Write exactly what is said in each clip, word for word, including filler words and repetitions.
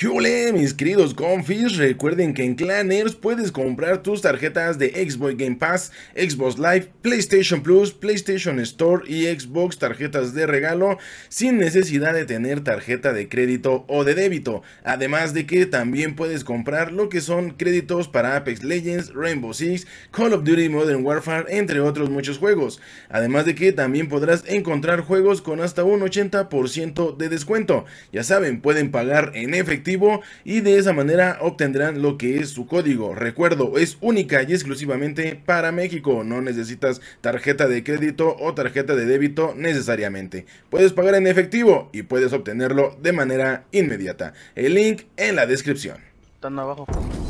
¿Qué ole, mis queridos confis? Recuerden que en Clanners puedes comprar tus tarjetas de Xbox Game Pass, Xbox Live, PlayStation Plus, PlayStation Store y Xbox tarjetas de regalo sin necesidad de tener tarjeta de crédito o de débito. Además de que también puedes comprar lo que son créditos para Apex Legends, Rainbow Six, Call of Duty Modern Warfare, entre otros muchos juegos. Además de que también podrás encontrar juegos con hasta un ochenta por ciento de descuento. Ya saben, pueden pagar en efectivo y de esa manera obtendrán lo que es su código. Recuerdo, es única y exclusivamente para México. No necesitas tarjeta de crédito o tarjeta de débito necesariamente. Puedes pagar en efectivo y puedes obtenerlo de manera inmediata. El link en la descripción. Están abajo.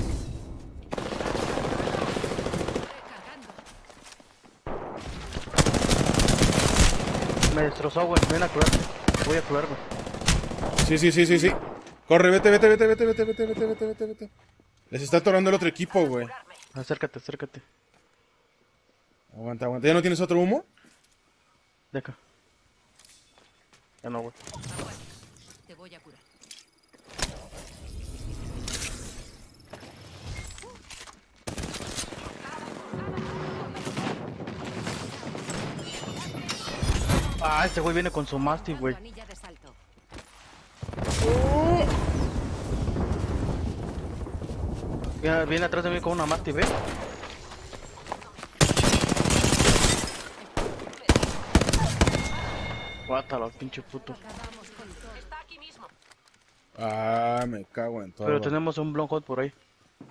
Me destrozó, güey. Ven a curarte. Voy a curarme. Sí, sí, sí, sí, sí. Corre, vete, vete, vete, vete, vete, vete, vete, vete, vete, vete. Les está atorando el otro equipo, güey. Acércate, acércate. Aguanta, aguanta. ¿Ya no tienes otro humo? De acá. Ya no, güey. Te voy a curar. Ah, este güey viene con su Mastiff, güey. Anilla de salto. Viene, viene atrás de mí con una Mastiff, ¿eh? Guátalo, pinche puto. Acabamos con todo. Está aquí mismo. Ah, me cago en todo. Pero tenemos un Blonhot por ahí.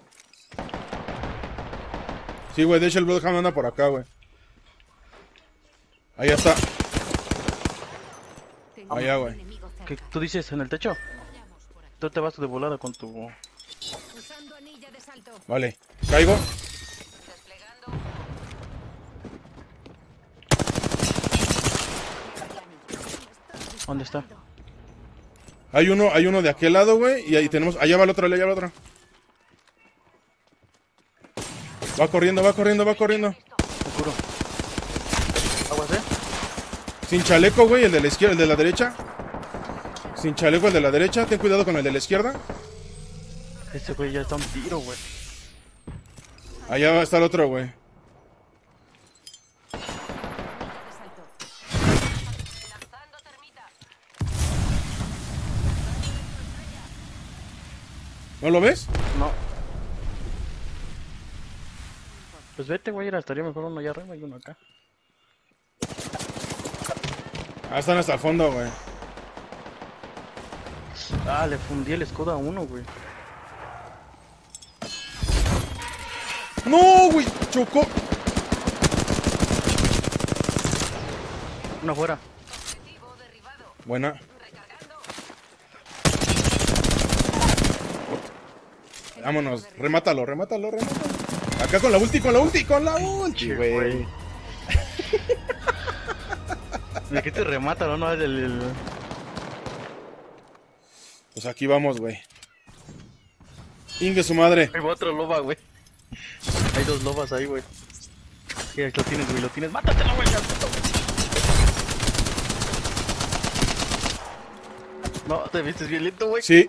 Sí, güey, de hecho el Bloodhound anda por acá, güey. Ahí está. Tengo Allá, un güey. enemigo cerca. ¿Qué tú dices? ¿En el techo? Vayamos por aquí. Tú te vas de volada con tu... Usando anilla de salto. Vale, caigo. Desplegando. ¿Dónde está? Hay uno, hay uno de aquel lado, güey. Y ahí tenemos. Allá va el otro, allá va el otro. Va corriendo, va corriendo, va corriendo. Te curo. Aguas, ¿eh? Sin chaleco, güey, el de la izquierda, el de la derecha. Sin chaleco, el de la derecha. Ten cuidado con el de la izquierda. Este güey ya está un tiro, güey. Allá va a estar el otro, güey. De salto. Lanzando termita. ¿No lo ves? No. Pues vete, güey, estaría mejor uno allá arriba y uno acá. Ah, están hasta el fondo, güey. Ah, le fundí el escudo a uno, güey. ¡No, güey! ¡Chocó! Uno afuera. Objetivo derribado. Buena. Recargando. Vámonos. Remátalo, remátalo, remátalo. Acá con la ulti, con la ulti, con la ulti, Che, güey. güey. ¿De qué te remata, no? No, el... el... Pues aquí vamos, güey. Ingue su madre. Hay otro loba, güey. Hay dos lobas ahí, güey. Sí, ahí lo tienes, güey, lo tienes. ¡Mátatelo, güey! No, te vistes bien lento, güey. Sí.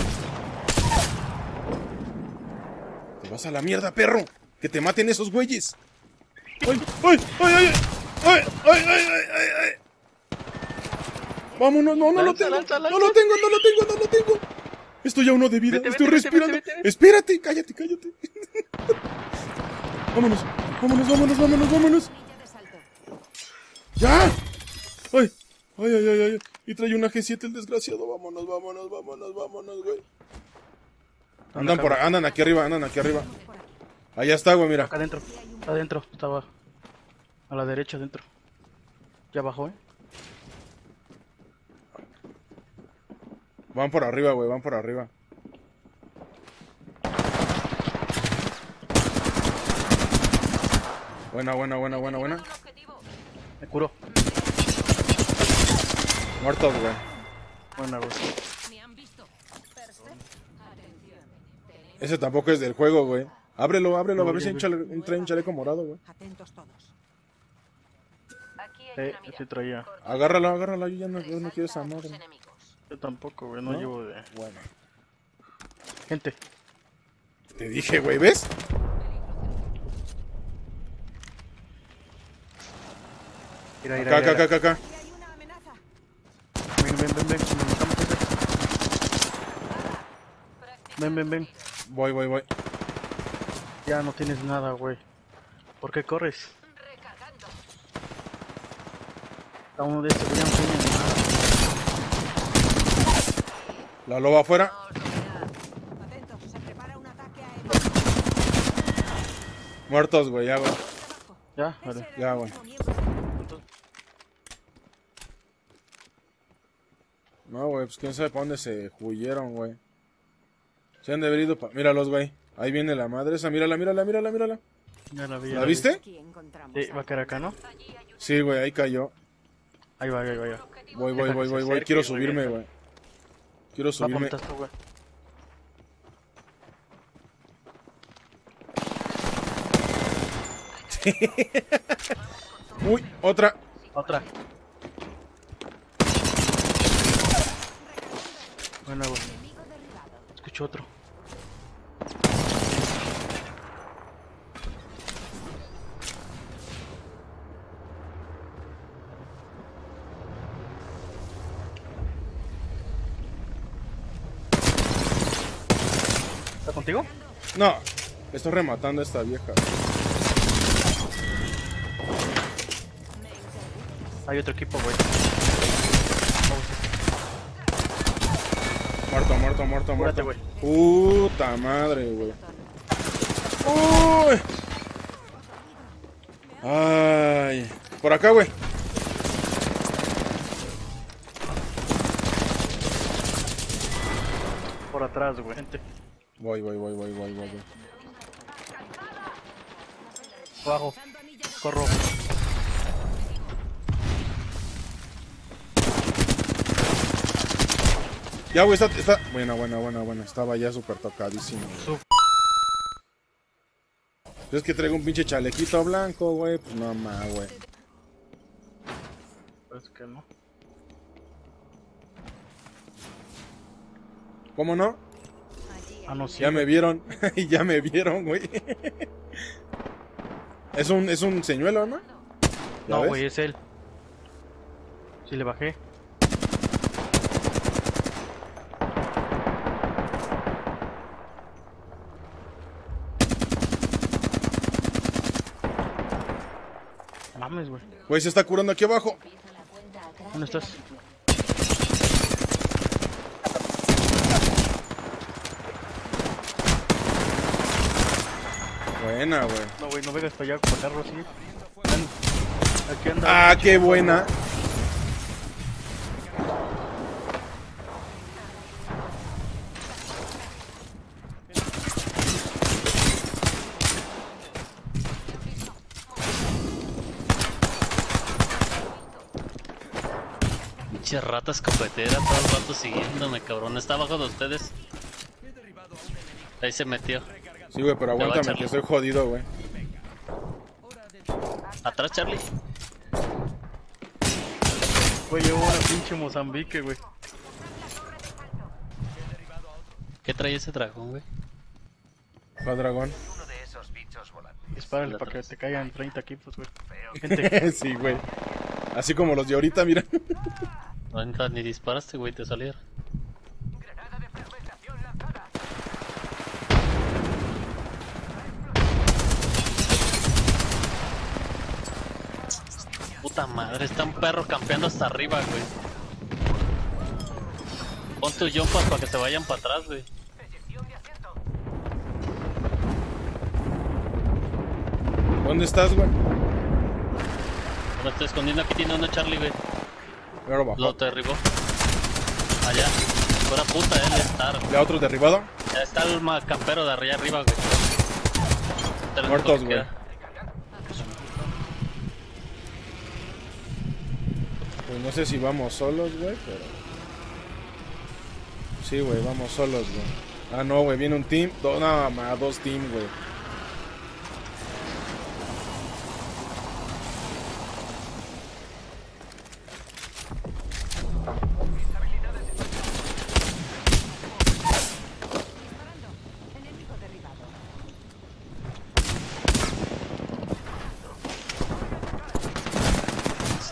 Te vas a la mierda, perro. Que te maten esos güeyes. ¡Ay, ay, ay, ay! ¡Ay, ay, ay, ay, ay, ay! Vámonos, no, no lo Lanza, tengo. lanza, lanza. No lo tengo, no lo tengo, no lo tengo. Estoy a uno de vida, Vete, estoy vete, respirando. vete, vete, vete. Espérate, cállate, cállate. Vámonos, vámonos, vámonos, vámonos, vámonos. Anilla de salto. ¡Ya! ¡Ay! ¡Ay, ay, ay, ay! Y trae una G siete el desgraciado. Vámonos, vámonos, vámonos, vámonos, güey. Andan por, andan aquí arriba, andan aquí arriba. Allá está, güey, mira. Acá adentro. Adentro, estaba. A la derecha, adentro. Ya bajó, eh. Van por arriba, güey, van por arriba. Buena, buena, buena, buena, buena. Un objetivo. Me curó. Muertos, güey. Buena, güey. Me han visto. Perfecto. Atención. Tenemos Ese tampoco es del juego, güey. Ábrelo, ábrelo, a ver si Oye, hay un chale- un- trae un chaleco morado, güey. atentos todos. Aquí hay Eh, una mira. sí traía. Agárralo, agárralo, yo ya no, yo no quiero esa Resalta a tus madre. enemigos. Yo tampoco, güey, no, ¿No? llevo de... Bueno. Gente. Te dije, güey, ¿ves? Mira, Acá, mira, acá, mira. acá, acá, acá. Hay una amenaza. Ven, ven, ven, ven. Nos matamos, gente. Ven, ven, ven. Voy, voy, voy. Ya no tienes nada, güey. ¿Por qué corres? Recargando. A uno de estos ya no tiene nada. La loba afuera. Atentos, se prepara un ataque aéreo. Muertos, güey, ya, güey. Ya, vale. Ese era Ya, el güey. último miembro. No, güey, pues quién sabe para dónde se huyeron, güey. Se han de haber ido pa... Míralos, güey. Ahí viene la madre esa. Mírala, mírala, mírala, mírala. Ya la vi. ya ¿La vi. viste? Aquí encontramos Sí, va a caer acá, ¿no? Sí, güey, ahí cayó. Ahí va, ahí va, ahí va. Voy, voy, Deja voy, que se voy, voy. acerque, Quiero güey, subirme, deja. güey. Quiero Va, subirme. ponte esto, güey. Uy, otra. Otra. Bueno, güey. Escucho otro. ¿Está contigo? No, estoy rematando a esta vieja. Hay otro equipo, güey. Muerto, muerto, muerto, Apúrate, muerto. güey. Puta madre, güey. Uy. Ay. Por acá, güey. Por atrás, güey. Gente. Voy, voy, voy, voy, voy, voy. voy. Abajo. Corro. Ya, güey, está, está... Buena, buena, buena, buena. Estaba ya súper tocadísimo. Su- Es que traigo un pinche chalequito blanco, güey. Pues no más, güey. Pues que no. ¿Cómo no? Ah, no, sí. Ya me vieron. Ya me vieron, güey. Es un, es un señuelo, ¿no? ¿Ya No, ves? güey, es él. Sí, le bajé. Mames, güey. Güey, se está curando aquí abajo. ¿Dónde estás? Buena, güey. No, güey, no vengas para allá con carro así. Ven. Aquí anda. Ah, qué buena. Pinche rata escopetera, todo el rato siguiéndome, cabrón. Está abajo de ustedes. Ahí se metió. Sí, güey, pero Te va a aguántame echar. que estoy jodido, güey. Atrás, Charlie. Güey, llevo una pinche Mozambique, güey. ¿Qué trae ese dragón, güey? ¿Cuál dragón? Dispárale para que te caigan treinta equipos, güey. Gente. Sí, güey. Así como los de ahorita, mira. No, ni- ni disparaste, güey, te salieron. Puta madre, está un perro campeando hasta arriba, güey. Pon tus jumpas para que se vayan para atrás, güey. ¿Dónde estás, güey? Me estoy escondiendo, aquí tiene uno, Charlie, güey. Claro, bajo. Lo derribó. Allá. Fuera puta, él estar. ¿Ya otro derribado? Ya está el ma- campero de allá arriba, güey. Este es el Muertos, único que güey. queda. Pues no sé si vamos solos, güey, pero... Sí, güey, vamos solos, güey. Ah, no, güey, viene un team. Do... No, más dos team, güey.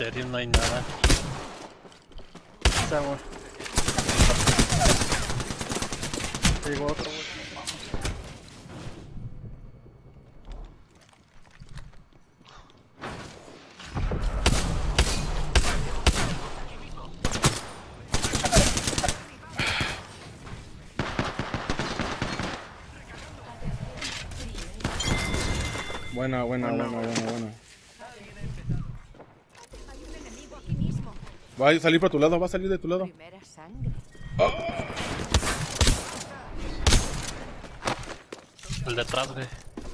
serio, no hay nada. Está bueno. Llegó otro, güey. Buena, buena, buena, buena, buena. Hay un enemigo aquí mismo. Va a salir para tu lado, va a salir de tu lado. Primera sangre. El detrás, güey.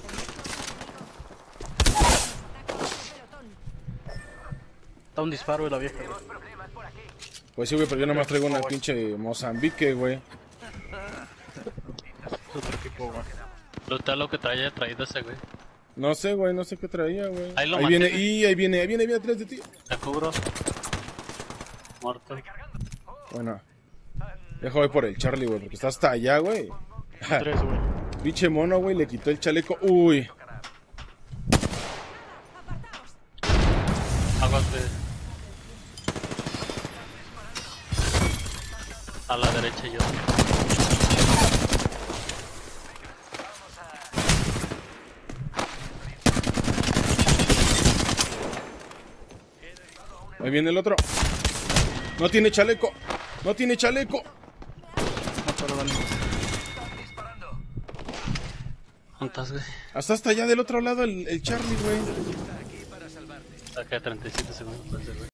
Pelotón. Está un disparo de la vieja, güey. Pues sí, güey, pero yo nomás traigo una pinche Mozambique, güey. Es otro equipo, güey. Luta lo que traía traído ese, güey. No sé, güey, no sé qué traía, güey. Ahí lo Ahí maté, viene, güey. y ahí viene, ahí viene, ahí viene atrás de ti. Te cubro. Muerto. Bueno. Dejo voy por el Charlie, güey, porque está hasta allá, güey. Tres, güey. Pinche mono, güey, le quitó el chaleco. Uy. Aguas, güey. A la derecha yo. Ahí viene el otro. No tiene chaleco. No tiene chaleco. No, pero dale. ¿Cuántas, güey? Hasta hasta allá del otro lado el, el Charlie, güey. Acá treinta y siete segundos, güey.